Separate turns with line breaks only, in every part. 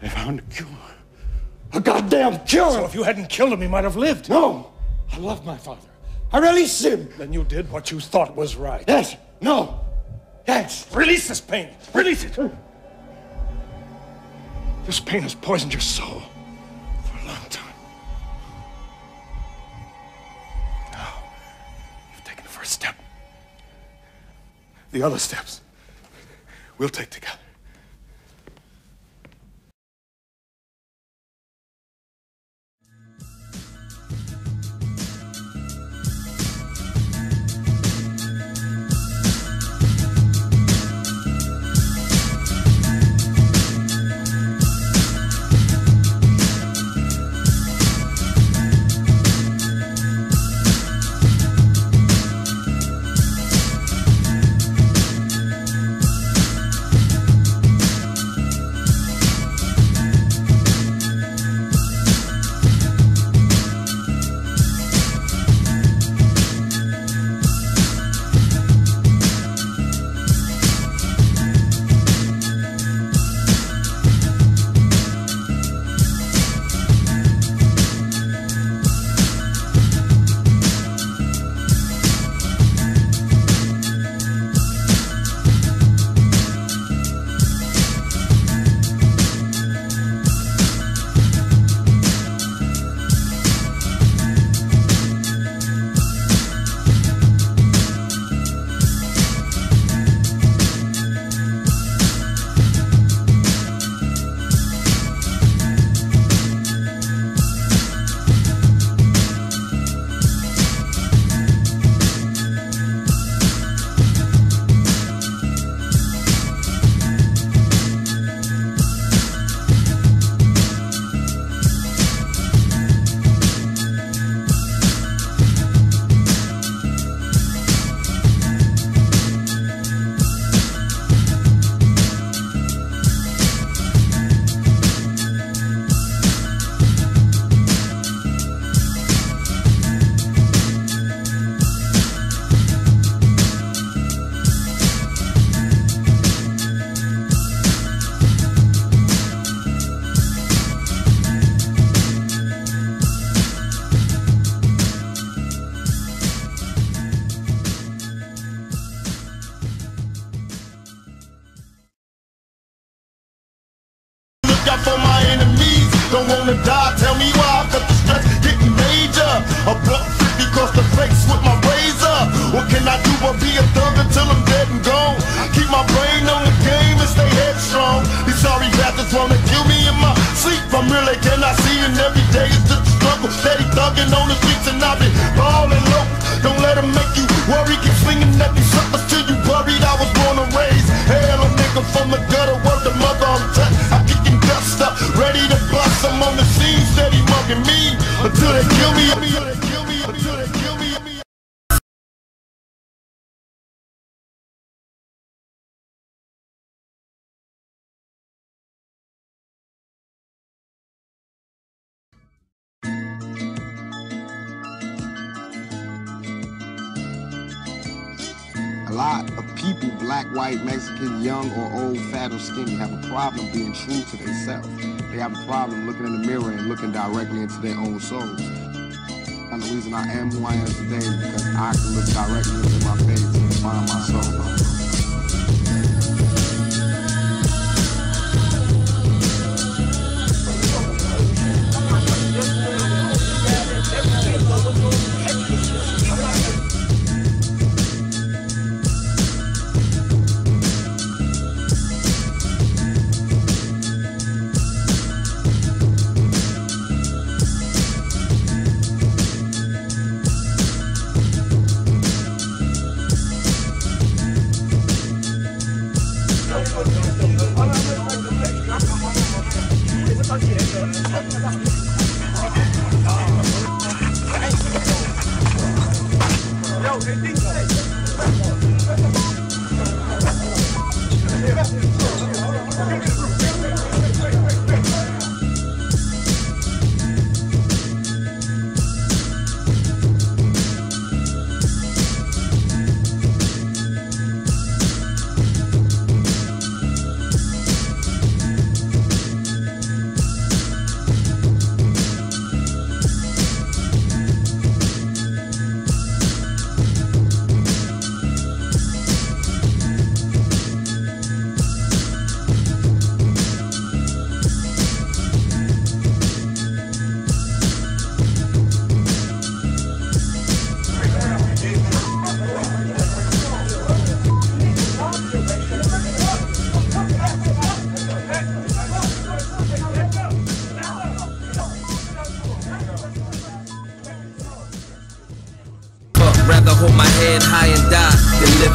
They found a cure. A goddamn cure!
So if you hadn't killed him, he might have lived.
No! I love my father. I released him!
Then you did what you thought was right.
Yes! No! Yes!
Release this pain! Release it! This pain has poisoned your soul for a long time. Now, you've taken the first step. The other steps we'll take together.
For my enemies, don't wanna die, tell me why, cause the stress getting major. A blunt 50 across the face with my razor. What can I do but be a thug until I'm dead and gone? Keep my brain on the game and stay headstrong. These sorry bastards wanna kill me in my sleep. I'm really cannot see, and every day is just a struggle. Steady thugging on the streets and I've been ballin' low. Don't let them make you worry, keep slinging at these suckers till you worried. I was born and raised hell, a nigga from the gutter, word the mother I'm touch. I'm kicking dust up, ready to bust. I'm on the scene, steady mugging me until they kill me, until they kill me, until they kill me.
A lot of people, black, white, Mexican, young or old, fat or skinny, have a problem being true to themselves. They have a problem looking in the mirror and looking directly into their own souls. And the reason I am who I am today is because I can look directly into my face and find my soul.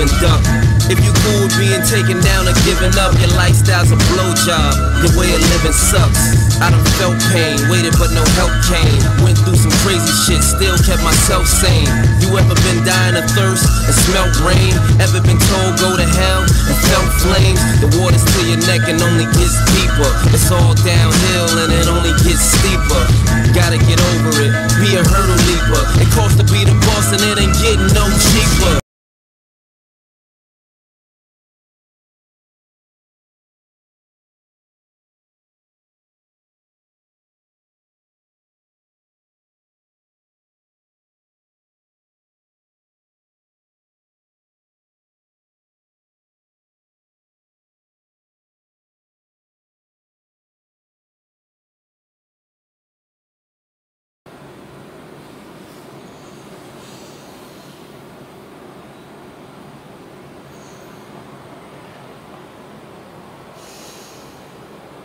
and duck. If you cool with being taken down or giving up, your lifestyle's a blowjob, your way of living sucks. I done felt pain, waited but no help came. Went through some crazy shit, still kept myself sane. You ever been dying of thirst and smelt rain? Ever been told go to hell and felt flames? The water's to your neck and only gets deeper. It's all downhill and it only gets steeper. Gotta get over it, be a hurdle leaper. It costs to be the boss and it ain't getting no cheaper.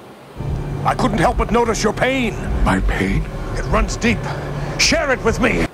I couldn't help but notice your pain.
My pain?
It runs deep. Share it with me.